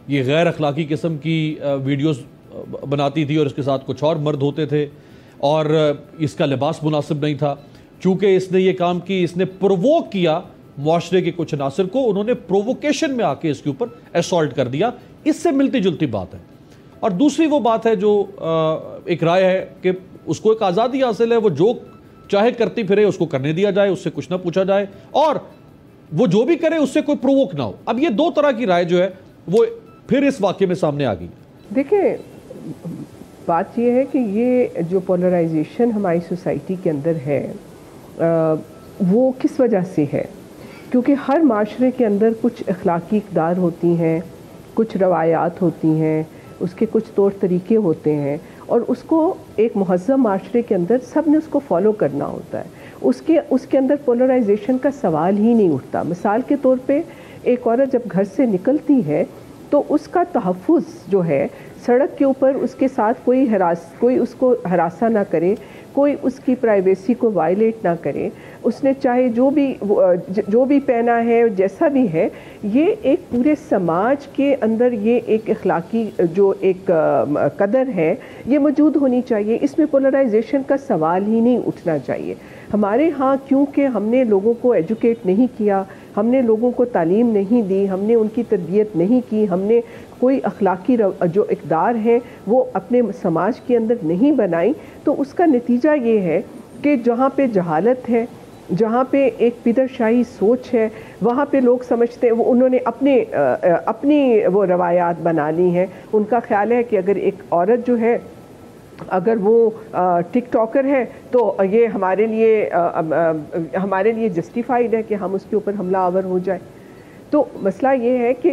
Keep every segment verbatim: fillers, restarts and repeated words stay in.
یہ غیر اخلاقی قسم کی ویڈیوز بناتی تھی اور اس کے ساتھ کچھ اور مرد ہوتے تھے اور اس کا لباس مناسب نہیں تھا. چونکہ اس نے یہ کام کی, اس نے پرووک کیا معاشرے کے کچھ عناصر کو, انہوں نے پرووکیشن میں آ کے اس کے اوپر اسالٹ کر دیا. اس سے ملتی جلتی بات ہے. اور دوسری وہ بات ہے جو ایک رائے ہے کہ اس کو ایک آزادی حاصل ہے, وہ جو چاہے کرتی پھرے, اس کو کرنے دیا جائے, اس سے کچھ نہ پوچھا جائے, اور وہ جو بھی کرے اس سے کوئی پرووک نہ ہو. اب یہ دو طرح کی رائے جو ہے وہ پھر اس واقعے میں سامنے آ گئی. دیکھیں, بات یہ ہے کہ یہ جو پولرائزیشن ہماری سوسائٹی کے اندر ہے وہ کس وجہ سے ہے؟ کیونکہ ہر معاشرے کے اندر کچھ اخلاقی اقدار ہوتی ہیں, کچھ روایات ہوتی ہیں, اس کے کچھ طور طریقے ہوتے ہیں, اور اس کو ایک مہذب معاشرے کے اندر سب نے اس کو فالو کرنا ہوتا ہے. اس کے اس کے اندر پولرائزیشن کا سوال ہی نہیں اٹھتا. مثال کے طور پہ ایک عورت جب گھر سے نکلتی ہے تو اس کا تحفظ جو ہے, سڑک کے اوپر اس کے ساتھ کوئی ہراس کوئی اس کو ہراساں نہ کرے, کوئی اس کی پرائیویسی کو وائلیٹ نہ کرے, اس نے چاہے جو بھی جو بھی پہنا ہے جیسا بھی ہے, یہ ایک پورے سماج کے اندر یہ ایک اخلاقی جو ایک قدر ہے یہ موجود ہونی چاہیے. اس میں پولرائزیشن کا سوال ہی نہیں اٹھنا چاہیے. ہمارے ہاں کیونکہ ہم نے لوگوں کو ایجوکیٹ نہیں کیا, ہم نے لوگوں کو تعلیم نہیں دی, ہم نے ان کی تربیت نہیں کی, ہم نے کوئی اخلاقی جو اقدار ہیں وہ اپنے سماج کے اندر نہیں بنائی, تو اس کا نتیجہ یہ ہے کہ جہاں پہ جہالت ہے, جہاں پہ ایک پدر شاہی سوچ ہے, وہاں پہ لوگ سمجھتے ہیں, وہ انہوں نے اپنے اپنی وہ روایات بنا لی ہیں. ان کا خیال ہے کہ اگر ایک عورت جو ہے اگر وہ ٹک ٹاکر ہے تو یہ ہمارے لیے ہمارے لیے جسٹیفائڈ ہے کہ ہم اس کے اوپر حملہ آور ہو جائے. تو مسئلہ یہ ہے کہ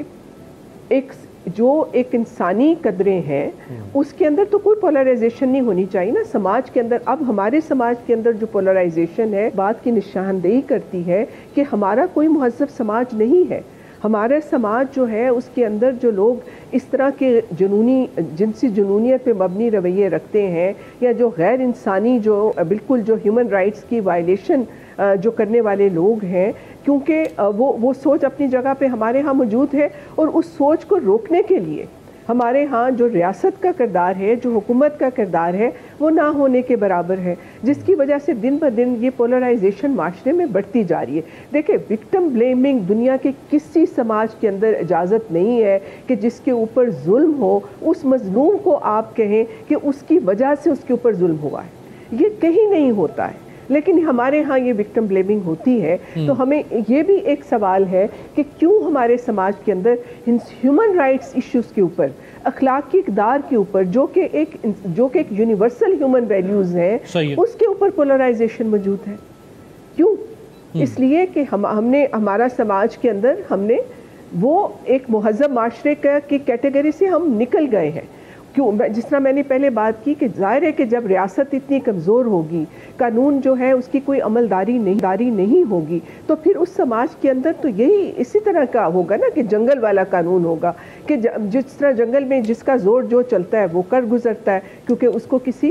ایک جو ایک انسانی قدریں ہیں اس کے اندر تو کوئی پولرائزیشن نہیں ہونی چاہیے نا سماج کے اندر. اب ہمارے سماج کے اندر جو پولرائزیشن ہے بات کی نشاندہی کرتی ہے کہ ہمارا کوئی مہذب سماج نہیں ہے. ہمارا سماج جو ہے اس کے اندر جو لوگ اس طرح کے جنونی جنسی جنونیت پہ مبنی رویے رکھتے ہیں, یا جو غیر انسانی جو بالکل جو ہیومن رائٹس کی وائلیشن جو کرنے والے لوگ ہیں, کیونکہ وہ وہ سوچ اپنی جگہ پہ ہمارے ہاں موجود ہے, اور اس سوچ کو روکنے کے لیے ہمارے ہاں جو ریاست کا کردار ہے, جو حکومت کا کردار ہے, وہ نہ ہونے کے برابر ہے, جس کی وجہ سے دن بہ دن یہ پولرائزیشن معاشرے میں بڑھتی جا رہی ہے. دیکھیں, وکٹم بلیمنگ دنیا کے کسی سماج کے اندر اجازت نہیں ہے کہ جس کے اوپر ظلم ہو اس مظلوم کو آپ کہیں کہ اس کی وجہ سے اس کے اوپر ظلم ہوا ہے. یہ کہیں نہیں ہوتا ہے, لیکن ہمارے ہاں یہ وکٹم بلیمنگ ہوتی ہے. تو ہمیں یہ بھی ایک سوال ہے کہ کیوں ہمارے سماج کے اندر ہیومن رائٹس ایشوز کے اوپر, اخلاقی اقدار کے اوپر, جو کہ ایک جو کہ ایک یونیورسل ہیومن ویلیوز ہیں, اس کے اوپر پولرائزیشن موجود ہے. کیوں؟ اس لیے کہ ہم ہم نے ہمارا سماج کے اندر ہم نے وہ ایک مہذب معاشرے کی کیٹیگری سے ہم نکل گئے ہیں. کیوں؟ جس طرح میں نے پہلے بات کی کہ ظاہر ہے کہ جب ریاست اتنی کمزور ہوگی, قانون جو ہے اس کی کوئی عمل داری نہیں داری نہیں ہوگی, تو پھر اس سماج کے اندر تو یہی اسی طرح کا ہوگا نا کہ جنگل والا قانون ہوگا, کہ جس طرح جنگل میں جس کا زور جو چلتا ہے وہ کر گزرتا ہے, کیونکہ اس کو کسی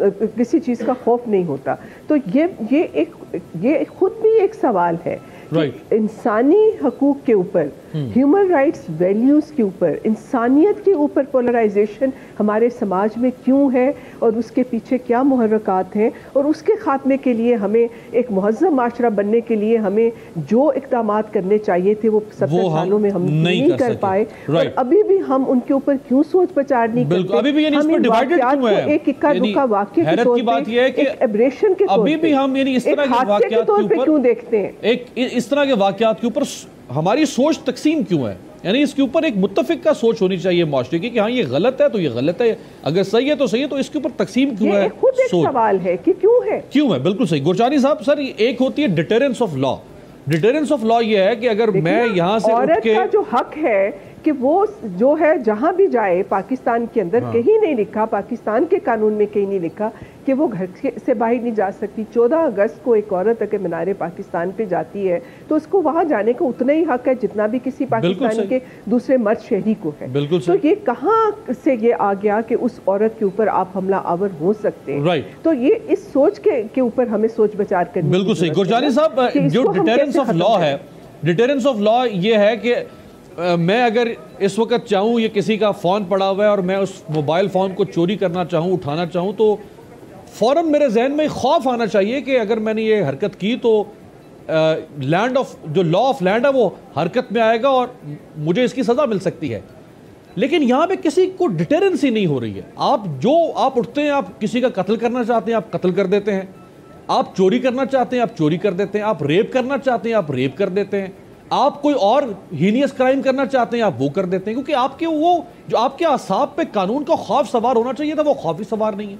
کسی چیز کا خوف نہیں ہوتا. تو یہ یہ ایک یہ خود بھی ایک سوال ہے کہ انسانی حقوق کے اوپر, ہیومن رائٹس ویلیوز کے اوپر, انسانیت کے اوپر پولرائزیشن ہمارے سماج میں کیوں ہے, اور اس کے پیچھے کیا محرکات ہیں, اور اس کے خاتمے کے لیے ہمیں ایک مہذب معاشرہ بننے کے لیے ہمیں جو اقدامات کرنے چاہیے تھے وہ ستر سالوں میں ہم نہیں کر پائے, اور ابھی بھی ہم ان کے اوپر کیوں سوچ بچار نہیں کرتے. ابھی بھی یعنی اس پر ڈیوائیڈڈ کیوں ہے, ایک اکا دکا واقعے کے طور پہ, ایک ایبریشن کے طور پہ, ایک حادثے کے طور پہ کیوں دیکھتے ہیں. ایک اس طرح کے واقعات کے اوپر ہماری سوچ تقسیم کیوں ہے؟ یعنی اس کے اوپر ایک متفق کا سوچ ہونی چاہیے معاشرے کی کہ ہاں یہ غلط ہے تو یہ غلط ہے, اگر صحیح ہے تو صحیح ہے, تو اس کے اوپر تقسیم کیوں ہے؟ یہ خود ایک سوال ہے کہ کیوں ہے کیوں ہے بالکل صحیح. گورجانی صاحب, سر ایک ہوتی ہے deterrence of law. Deterrence of law یہ ہے کہ اگر میں یہاں سے عورت کا جو حق ہے کہ وہ جو ہے جہاں بھی جائے پاکستان کے اندر, کہیں نہیں لکھا, پاکستان کے قانون میں کہیں نہیں لکھا کہ وہ گھر سے باہر نہیں جا سکتی. چودہ اگست کو ایک عورت اگر مینار پاکستان پہ جاتی ہے تو اس کو وہاں جانے کا اتنا ہی حق ہے جتنا بھی کسی پاکستان کے دوسرے مرد شہری کو ہے. تو یہ کہاں سے یہ آ گیا کہ اس عورت کے اوپر آپ حملہ آور ہو سکتے ہیں؟ تو یہ اس سوچ کے اوپر ہمیں سوچ بچار کرنی. بالکل صحیح. گورجانی صاحب, جو ڈیٹرنس آف لا ہے, ڈیٹرنس آف لا یہ ہے کہ میں اگر اس وقت چاہوں یہ کسی کا فون پڑا ہوا ہے اور میں اس موبائل فون کو چوری کرنا چاہوں, اٹھانا چاہوں, تو فوراً میرے ذہن میں خوف آنا چاہیے کہ اگر میں نے یہ حرکت کی تو لینڈ آف جو لا آف لینڈ ہے وہ حرکت میں آئے گا اور مجھے اس کی سزا مل سکتی ہے. لیکن یہاں پہ کسی کو ڈیٹرنس ہی نہیں ہو رہی ہے. آپ جو آپ اٹھتے ہیں, آپ کسی کا قتل کرنا چاہتے ہیں, آپ قتل کر دیتے ہیں. آپ چوری کرنا چاہتے ہیں, آپ چوری کر دیتے ہیں. آپ ریپ کرنا چاہتے ہیں, آپ ریپ کر دیتے ہیں. آپ کوئی اور ہینیس کرائم کرنا چاہتے ہیں, آپ وہ کر دیتے ہیں. کیونکہ آپ کے وہ جو آپ کے اعصاب پہ قانون کا خوف سوار ہونا چاہیے تھا, وہ خوف ہی سوار نہیں ہے.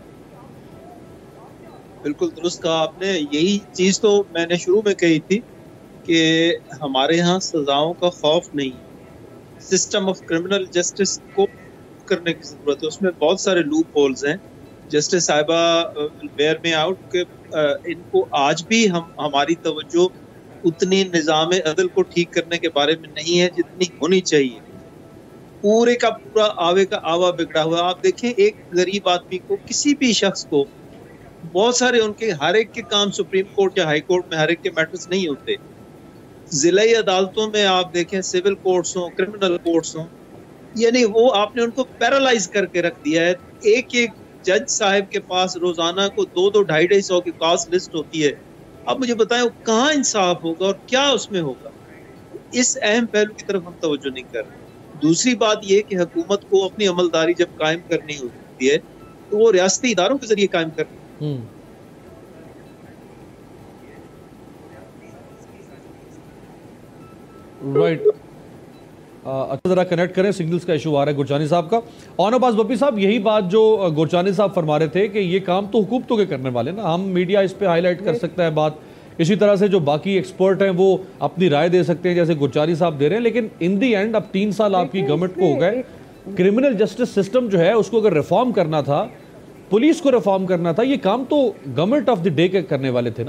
بالکل درست کہا آپ نے. یہی چیز تو میں نے شروع میں کہی تھی کہ ہمارے ہاں سزاؤں کا خوف نہیں ہے. سسٹم آف کرمنل جسٹس کو کرنے کی ضرورت ہے. اس میں بہت سارے لوپ ہولز ہیں. جسٹس صاحبہ بیئر میں آؤٹ کہ ان کو آج بھی ہم ہماری توجہ اتنی نظام عدل کو ٹھیک کرنے کے بارے میں نہیں ہے جتنی ہونی چاہیے. پورے کا پورا آوے کا آوا بگڑا ہوا. آپ دیکھیں ایک غریب آدمی کو, کسی بھی شخص کو, بہت سارے ان کے ہر ایک کے کام سپریم کورٹ یا ہائی کورٹ میں ہر ایک کے میٹرز نہیں ہوتے. ضلعی عدالتوں میں آپ دیکھیں, سول کورٹس ہوں, کرمنل کورٹس ہوں, یعنی وہ آپ نے ان کو پیرالائز کر کے رکھ دیا ہے. ایک ایک جج صاحب کے پاس روزانہ کو دو دو ڈھائی ڈھائی سو کی کاسٹ لسٹ ہوتی ہے. اب مجھے بتائیں وہ کہاں انصاف ہوگا اور کیا اس میں ہوگا؟ اس اہم پہلو کی طرف ہم توجہ نہیں کر رہے. دوسری بات یہ کہ حکومت کو اپنی عملداری جب قائم کرنی ہوتی ہے تو وہ ریاستی اداروں کے ذریعے قائم کرتی ہے. رائٹ. اچھا ذرا کنیکٹ کریں, سگنلز کا ایشو آ رہا ہے گورچانی صاحب کا. آن عباس بپی صاحب, یہی بات جو گورچانی صاحب فرما رہے تھے کہ یہ کام تو حکومتوں کے کرنے والے نا, ہم میڈیا اس پہ ہائی لائٹ کر سکتا ہے بات, اسی طرح سے جو باقی ایکسپرٹ ہیں وہ اپنی رائے دے سکتے ہیں جیسے گورچانی صاحب دے رہے ہیں. لیکن ان دی اینڈ اب تین سال آپ کی گورنمنٹ کو ہو گئے, کرمنل جسٹس سسٹم جو ہے اس کو اگر ریفارم کرنا تھا, پولیس کو ریفارم کرنا تھا, یہ کام تو گورنمنٹ آف دی ڈے کے کرنے والے تھے نا.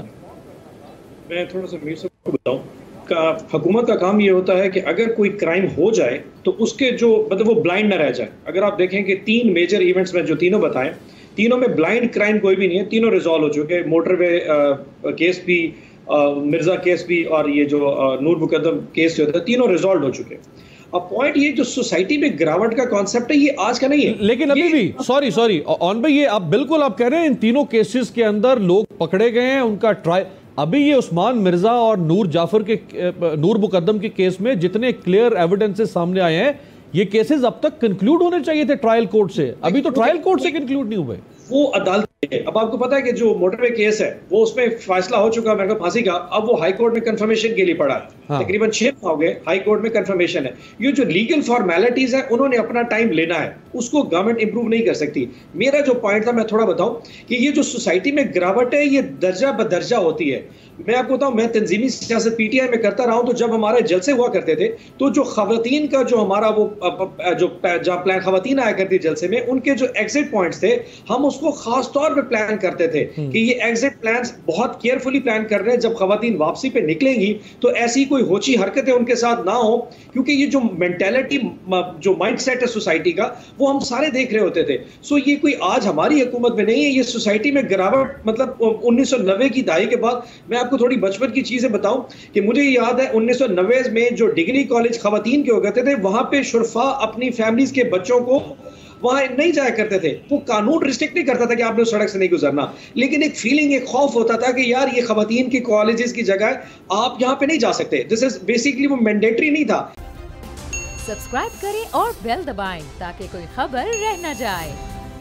میں تھوڑا سا میر صاحب کو بتاؤں, حکومت کا کام یہ ہوتا ہے کہ اگر کوئی کرائم ہو جائے تو اس کے جو مطلب وہ بلائنڈ نہ رہ جائے. اگر آپ دیکھیں کہ تین میجر ایونٹس میں جو تینوں بتائیں, تینوں میں بلائنڈ کرائم کوئی بھی نہیں ہے, تینوں ریزالو ہو چکے. موٹر وے کیس بھی, مرزا کیس بھی, اور یہ جو نور مقدم کیس جو تھا, تینوں ریزالوڈ ہو چکے. اب پوائنٹ یہ جو سوسائٹی میں گراوٹ کا کانسیپٹ ہے یہ آج کا نہیں ہے. لیکن ابھی بھی سوری سوری آن بھائی, یہ آپ بالکل آپ کہہ رہے ہیں ان تینوں کیسز کے اندر لوگ پکڑے گئے ہیں, ان کا ٹرائی ابھی یہ عثمان مرزا اور نور جعفر کے نور مقدم کے کیس میں جتنے کلیئر ایویڈنسز سامنے آئے ہیں, یہ کیسز اب تک کنکلوڈ ہونے چاہیے تھے ٹرائل کورٹ سے, ابھی تو ٹرائل کورٹ سے کنکلوڈ نہیں ہوئے. وہ عدالت ہے. اب آپ کو پتا ہے کہ جو موٹر وے کیس ہے وہ اس میں فیصلہ ہو چکا میرے کو پھانسی کا, اب وہ ہائی کورٹ میں کنفرمیشن کے لیے پڑا ہے. تقریباً چھ ماہ ہو گئے, ہائی کورٹ میں کنفرمیشن ہے. یہ جو لیگل فارمیلٹیز ہیں انہوں نے اپنا ٹائم لینا ہے, اس کو گورنمنٹ امپروو نہیں کر سکتی. میرا جو پوائنٹ تھا میں تھوڑا بتاؤں کہ یہ جو سوسائٹی میں گراوٹ ہے یہ درجہ بدرجہ ہوتی ہے. میں آپ کو بتاؤں, میں تنظیمی سیاست پی ٹی آئی میں کرتا رہا ہوں, تو جب ہمارے جلسے ہوا کرتے تھے تو جو خواتین کا جو ہمارا وہ جو جہاں پلان خواتین آیا کرتی جلسے میں, ان کے جو ایگزٹ پوائنٹس تھے ہم اس کو خاص طور پہ پلان کرتے تھے کہ یہ ایگزٹ پلانز بہت کیئرفلی پلان کر رہے ہیں. جب خواتین واپسی پہ نکلیں گی تو ایسی کوئی ہوچی حرکتیں ان کے ساتھ نہ ہوں, کیونکہ یہ جو مینٹیلٹی جو مائنڈ سیٹ ہے سوسائٹی کا وہ ہم سارے دیکھ رہے ہوتے تھے. سو یہ کوئی آج ہماری حکومت میں نہیں ہے, یہ سوسائٹی میں گراوٹ مطلب انیس سو نوے کی دہائی کے بعد. میں آپ کو تھوڑی بچپن کی چیزیں بتاؤں کہ مجھے یاد ہے انیس سو نوے میں جو ڈگری کالج خواتین کے ہو گئے تھے, وہاں پہ شرفا اپنی فیملیز کے بچوں کو وہاں نہیں جایا کرتے تھے. وہ قانون ریسٹرکٹ نہیں کرتا تھا کہ آپ نے سڑک سے نہیں گزرنا, لیکن ایک فیلنگ, ایک خوف ہوتا تھا کہ یار یہ خواتین کی کالجز کی جگہ ہے, آپ یہاں پہ نہیں جا سکتے. دس از بیسیکلی وہ مینڈیٹری نہیں تھا. سبسکرائب کریں اور بیل دبائیں تاکہ کوئی خبر رہ نہ جائے.